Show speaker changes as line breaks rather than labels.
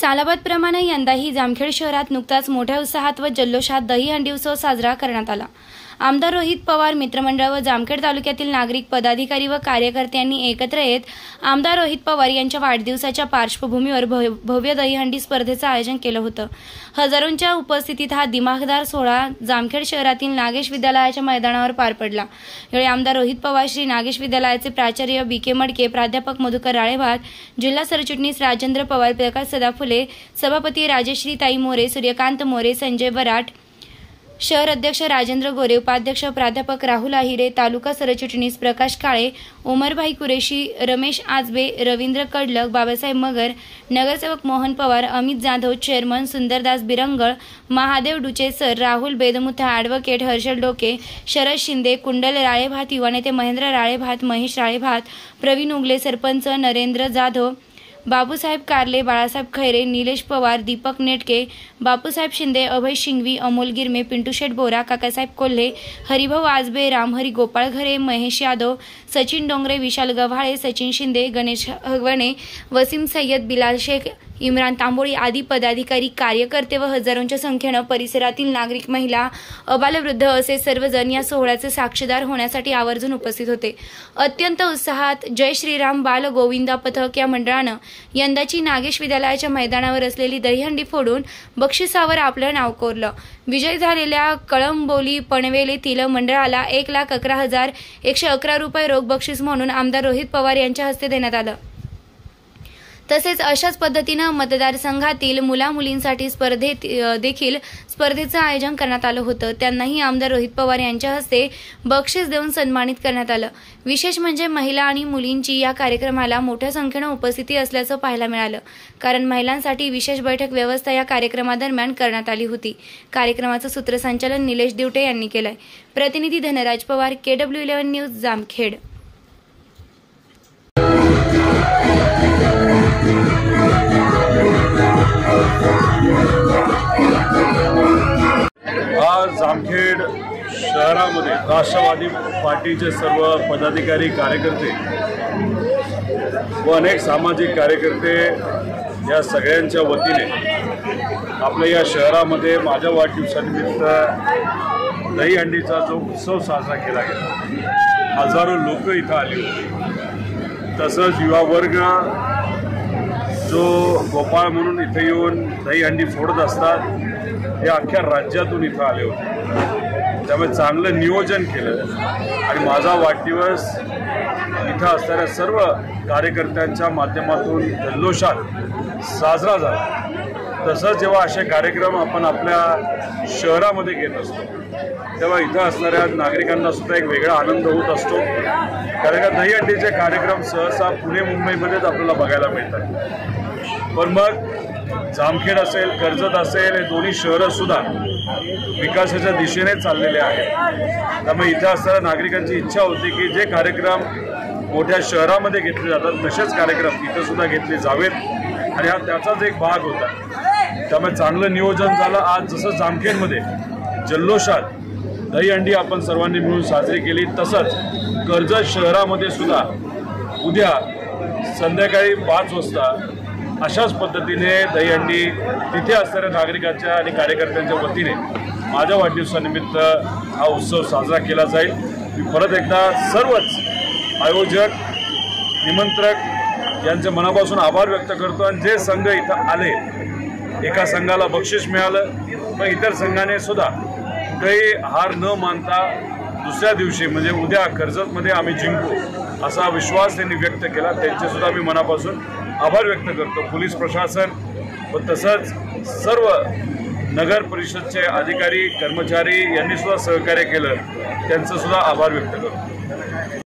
सालाबादप्रमाणे यंदाही जामखेड शहरात नुकताच मोठ्या उत्साहात व जल्लोषात दहीहंडी उत्सव साजरा करण्यात आला। आमदार रोहित पवार मित्रमंडळ व जामखेड तालुक्यातील नागरिक पदाधिकारी व कार्यकर्त्यांनी एकत्र येत आमदार रोहित पवार यांच्या वाढदिवसाच्या पार्श्वभूमीवर भव्य दहीहंडी स्पर्धेचं आयोजन केलं होतं। हजारोंच्या उपस्थितीत हा दिमाखदार सोहळा जामखेड शहरातील नागेश विद्यालयाच्या मैदानावर पार पडला। यावेळी आमदार रोहित पवार, श्री नागेश विद्यालयाचे प्राचार्य बी.के. मडके, प्राध्यापक मधुकर राळेभात, जिल्हा सरचिटणीस राजेंद्र पवार, प्रकाश सदाफुले, सभापती राजश्रीताई मोरे, सूर्यकांत मोरे, संजय बराट, शहर अध्यक्ष राजेंद्र गोरे, उपाध्यक्ष प्राध्यापक राहुल आहिरे, तालुका सरचिटणीस प्रकाश काळे, उमरभाई कुरेशी, रमेश आजबे, रवींद्र कडलक, बाबासाहेब मगर, नगरसेवक मोहन पवार, अमित जाधव, चेअरमन सुंदरदास बिरंगळ, महादेव डुचेसर, राहुल बेदमुथा, ॲडव्होकेट हर्षल डोके, शरद शिंदे, कुंडल राळेभात, युवा नेते महेंद्र राळेभात, महेश राळेभात, प्रवीण उगले, सरपंच नरेंद्र जाधव, बाबूसाहेब कारले, बाळासाहेब खैरे, निलेश पवार, दीपक नेटके, बापूसाहेब शिंदे, अभय शिंगवी, अमोल गिरमे, पिंटू शेठ बोरा, काकासाहेब कोल्हे, हरिभाऊ आजबे, रामहरी गोपाळ घरे, महेश यादव, सचिन डोंगरे, विशाल गव्हाळे, सचिन शिंदे, गणेश हगवणे, वसीम सय्यद, बिलाल शेख, इम्रान तांबोळी आदी पदाधिकारी, कार्यकर्ते व हजारोंच्या संख्येनं परिसरातील नागरिक, महिला, अबालवृद्ध असे सर्वजण या सोहळ्याचे साक्षीदार होण्यासाठी आवर्जून उपस्थित होते। अत्यंत उत्साहात जय श्रीराम बाल गोविंदा पथक या मंडळानं यंदाची नागेश विद्यालयाच्या मैदानावर असलेली दहीहंडी फोडून बक्षिसावर आपलं नाव कोरलं। विजयी झालेल्या कळंबोली पनवेल येथील मंडळाला 1,11,111 रुपये रोख बक्षीस म्हणून आमदार रोहित पवार यांच्या हस्ते देण्यात आलं। तसेच अशाच पद्धतीनं मतदारसंघातील मुला-मुलींसाठी स्पर्धेचं आयोजन करण्यात आलं होतं। त्यांनाही आमदार रोहित पवार यांच्या हस्ते बक्षीस देऊन सन्मानित करण्यात आलं। विशेष म्हणजे महिला आणि मुलींची या कार्यक्रमाला मोठ्या संख्येनं उपस्थिती असल्याचं पाहायला मिळालं, कारण महिलांसाठी विशेष बैठक व्यवस्था या कार्यक्रमादरम्यान करण्यात आली होती। कार्यक्रमाचं सूत्रसंचालन निलेश दिवटे यांनी केलंय। प्रतिनिधी धनराज पवार, KW11 न्यूज, जामखेड।
आज जामखेड शहरामध्ये राष्ट्रवादी पार्टीचे सर्व पदाधिकारी, कार्यकर्ते व अनेक सामाजिक कार्यकर्ते या सगळ्यांच्या वतीने आपल्या या शहरामध्ये माझ्या वाढदिवसानिमित्त दहीहंडीचा जो उत्सव साजरा केला गेला, हजारो लोक इथं आली होती। तसंच युवा वर्ग जो गोपाळ म्हणून इथे येऊन दहीहंडी फोडत असतात, हे अख्ख्या राज्यातून इथं आले होते। त्यामुळे चांगलं नियोजन केलं आणि माझा वाढदिवस इथं असणाऱ्या सर्व कार्यकर्त्यांच्या माध्यमातून जल्लोषात साजरा झाला। तसंच जेव्हा असे कार्यक्रम आपण आपल्या शहरामध्ये घेत असतो, तेव्हा इथं असणाऱ्या नागरिकांना सुद्धा एक वेगळा आनंद होत असतो, कारण का दहीहंडीचे कार्यक्रम सहसा पुणे, मुंबईमध्येच आपल्याला बघायला मिळतात। पण मग जामखेड असेल, कर्जत असेल, हे दोन्ही शहरं सुद्धा विकासाच्या दिशेने चाललेले आहेत। त्यामुळे इथं असणाऱ्या नागरिकांची इच्छा होती की जे कार्यक्रम मोठ्या शहरामध्ये घेतले जातात, तसेच कार्यक्रम इथं सुद्धा घेतले जावेत आणि हा त्याचाच एक भाग होता। त्यामुळे चांगलं नियोजन झालं। आज जसं जामखेडमध्ये जल्लोषात दहीहंडी आपण सर्वांनी मिळून साजरी केली, तसंच कर्जत शहरामध्ये सुद्धा उद्या संध्याकाळी 5 वाजता अशाच पद्धतीने दहीहंडी तिथे असणाऱ्या नागरिकांच्या आणि कार्यकर्त्यांच्या वतीने माझ्या वाढदिवसानिमित्त हा उत्सव साजरा केला जाईल। मी परत एकदा सर्वच आयोजक, निमंत्रक यांचे मनापासून आभार व्यक्त करतो। आणि जे संघ इथं आले, एका संघाला बक्षीस मिळालं, पण इतर संघाने सुद्धा काही हार न मानता दुसऱ्या दिवशी म्हणजे उद्या कर्जतमध्ये आम्ही जिंकू असा विश्वास त्यांनी व्यक्त केला। त्यांचेसुद्धा मी मनापासून आभार व्यक्त करतो। पोलीस प्रशासन व तसंच सर्व नगर परिषदचे अधिकारी, कर्मचारी यांनी सुद्धा सहकार्य केलं, त्यांचं सुद्धा आभार व्यक्त करतो।